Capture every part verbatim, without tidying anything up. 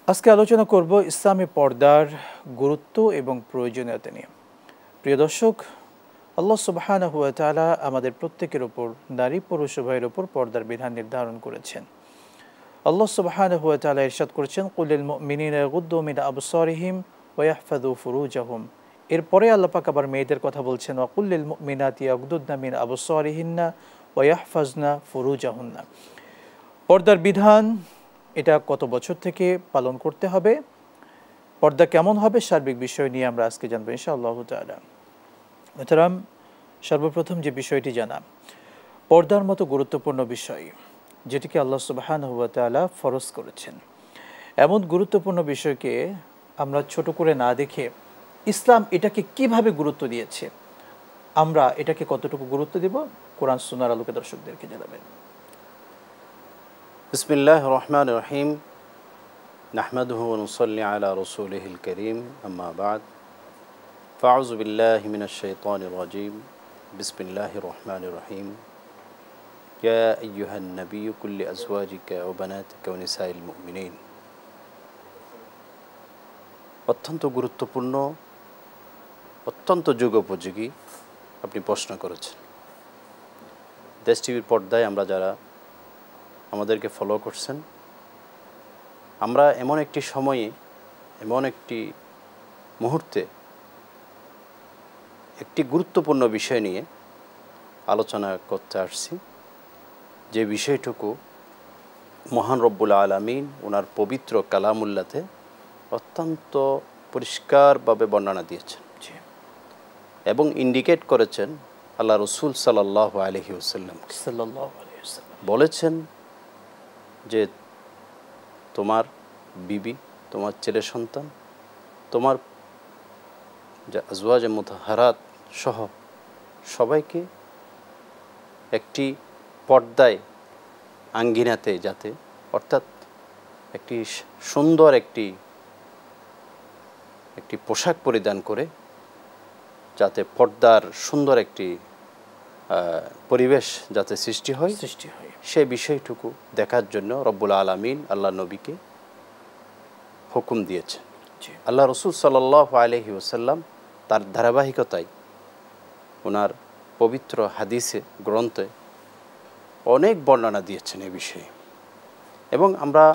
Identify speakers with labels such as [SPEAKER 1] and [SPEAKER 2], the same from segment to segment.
[SPEAKER 1] আজকে আলোচনা করব ইসলামী পর্দার গুরুত্ব এবং প্রয়োজনীয়তা নিয়ে। প্রিয় দর্শক, আল্লাহ সুবহানাহু ওয়া তাআলা আমাদের প্রত্যেকের উপর, নারী পুরুষ উভয়ের উপর পর্দার বিধান নির্ধারণ করেছেন। আল্লাহ সুবহানাহু ওয়া তাআলা ইরশাদ করেছেন, কুলিল মুমিনিনা ইয়াগুদ্দু মিন আবসারিহিম ওয়া ইয়াহফাযু ফুরুজাহুম। এরপরে আল্লাহ পাক আবার মেয়েদের কথা বলছেন, ওয়া কুল্লিল মুমিনাতি ইয়াগুদ্দুনা মিন আবসারিহিন্না ওয়া ইয়াহফাজনা ফুরুজাহুন্না। পর্দার বিধান এটা কত বছর থেকে পালন করতে হবে, পর্দা কেমন হবে, সার্বিক বিষয় নিয়ে আমরা আজকে জানবো ইনশাআল্লাহ তাআলা। মোহতারাম, সর্বপ্রথম যে বিষয়টি জানা, পর্দার মতো গুরুত্বপূর্ণ বিষয় যেটিকে আল্লাহ সুবহানাহু ওয়া তাআলা ফরজ করেছেন, এমন গুরুত্বপূর্ণ বিষয়কে আমরা ছোট করে না দেখে ইসলাম এটাকে কিভাবে গুরুত্ব দিয়েছে, আমরা এটাকে কতটুকু গুরুত্ব দেব, কোরআন সুন্নাহর আলোকে দর্শকদেরকে জানাবেন।
[SPEAKER 2] বিসমিল্লাহির রহমানির রহিম। নাহমাদুহু ওয়া নুসাল্লি আলা রাসূলিহিল কারীম, আম্মা বা'দ। ফাউযু বিল্লাহি মিনাশ শাইতানির রাজীম। বিসমিল্লাহির রহমানির রহিম। ইয়া আইয়ুহান নাবিয়্যু কুল লিআজওয়াজিকা ওয়া বানাতিকা ওয়া নিসাইল মুমিনিন। অত্যন্ত গুরুত্বপূর্ণ, অত্যন্ত যুগোপযোগী আপনি প্রশ্ন করেছেন। দেশ টিভির পর্দায় আমরা যারা আমাদেরকে ফলো করছেন, আমরা এমন একটি সময়ে, এমন একটি মুহূর্তে একটি গুরুত্বপূর্ণ বিষয় নিয়ে আলোচনা করতে আসছি, যে বিষয়টুকু মহান রব্বুল আলামিন ওনার পবিত্র কালামুল্লাতে অত্যন্ত পরিষ্কারভাবে বর্ণনা দিয়েছেন এবং ইন্ডিকেট করেছেন আল্লাহ রসুল সাল্লাল্লাহু আলাইহি ওয়াসাল্লাম বলেছেন যে তোমার বিবি, তোমার ছেলে সন্তান, তোমার আজওয়াজে মুতাহহারাত সহ সবাইকে একটি পর্দায় আঙ্গিনাতে, যাতে অর্থাৎ একটি সুন্দর একটি একটি পোশাক পরিধান করে যাতে পর্দার সুন্দর একটি পরিবেশ যাতে সৃষ্টি হয় সৃষ্টি হয় সেই বিষয়টুকু দেখার জন্য রব্বুল আলামিন আল্লাহ নবীকে হুকুম দিয়েছেন। আল্লাহ রসুল সাল্লাল্লাহু আলাইহি ওয়াসাল্লাম তার ধারাবাহিকতায় ওনার পবিত্র হাদিসে গ্রন্থে অনেক বর্ণনা দিয়েছেন এই বিষয়ে। এবং আমরা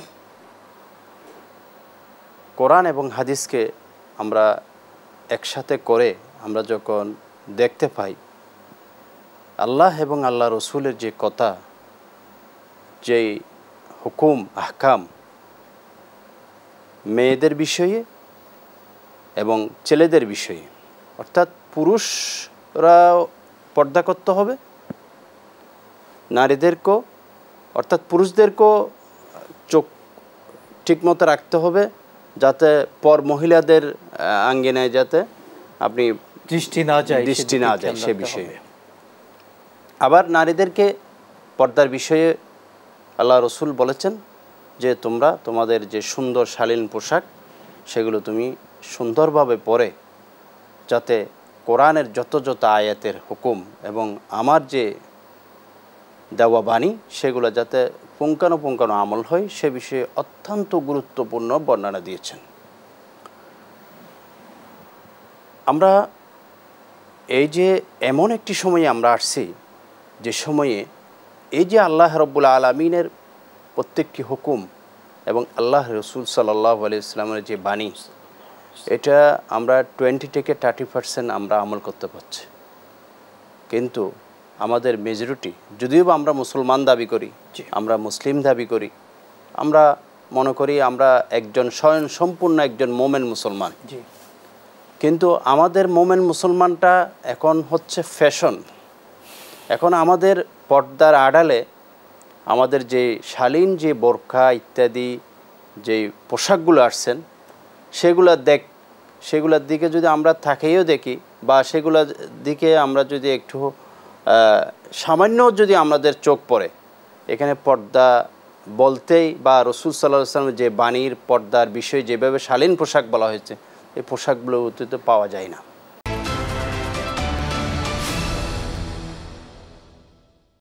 [SPEAKER 2] কোরআন এবং হাদিসকে আমরা একসাথে করে আমরা যখন দেখতে পাই, আল্লাহ এবং আল্লাহ রসুলের যে কথা, যে হুকুম আহকাম মেয়েদের বিষয়ে এবং ছেলেদের বিষয়ে, অর্থাৎ পুরুষরা পর্দা করতে হবে, নারীদেরকেও অর্থাৎ পুরুষদেরকেও চোখ ঠিকমতো রাখতে হবে, যাতে পর মহিলাদের আঙ্গিনায় যাতে আপনি
[SPEAKER 1] দৃষ্টি না যায়
[SPEAKER 2] দৃষ্টি না যায় সে বিষয়ে। আবার নারীদেরকে পর্দার বিষয়ে আল্লাহ রসুল বলেছেন যে তোমরা তোমাদের যে সুন্দর শালীন পোশাক সেগুলো তুমি সুন্দরভাবে পরে, যাতে কোরআনের যত যত আয়াতের হুকুম এবং আমার যে দেওয়া বাণী সেগুলো যাতে পুঙ্খানুপুঙ্খানু আমল হয় সে বিষয়ে অত্যন্ত গুরুত্বপূর্ণ বর্ণনা দিয়েছেন। আমরা এই যে এমন একটি সময়ে আমরা আসছি, যে সময়ে এই যে আল্লাহ রব্বুল আলামিনের প্রত্যেকটি হুকুম এবং আল্লাহ রসুল সাল্লাল্লাহু আলাইহি ওয়াসাল্লামের যে বাণী, এটা আমরা টোয়েন্টি থেকে থার্টি পার্সেন্ট আমরা আমল করতে পারছি। কিন্তু আমাদের মেজরিটি, যদিও আমরা মুসলমান দাবি করি, আমরা মুসলিম দাবি করি, আমরা মনে করি আমরা একজন স্বয়ং সম্পূর্ণ একজন মোমেন মুসলমান, কিন্তু আমাদের মোমেন মুসলমানটা এখন হচ্ছে ফ্যাশন। এখন আমাদের পর্দার আড়ালে আমাদের যে শালীন যে বোরকা ইত্যাদি যে পোশাকগুলো আসছেন সেগুলো দেখ সেগুলোর দিকে যদি আমরা তাকিয়েও দেখি, বা সেগুলোর দিকে আমরা যদি একটু সামান্য যদি আমাদের চোখ পড়ে, এখানে পর্দা বলতেই বা রসুল সাল্লাল্লাহু আলাইহি ওয়াসাল্লামের যে বাণীর পর্দার বিষয়ে যেভাবে শালীন পোশাক বলা হয়েছে, এই পোশাকগুলো অতীতে পাওয়া যায় না।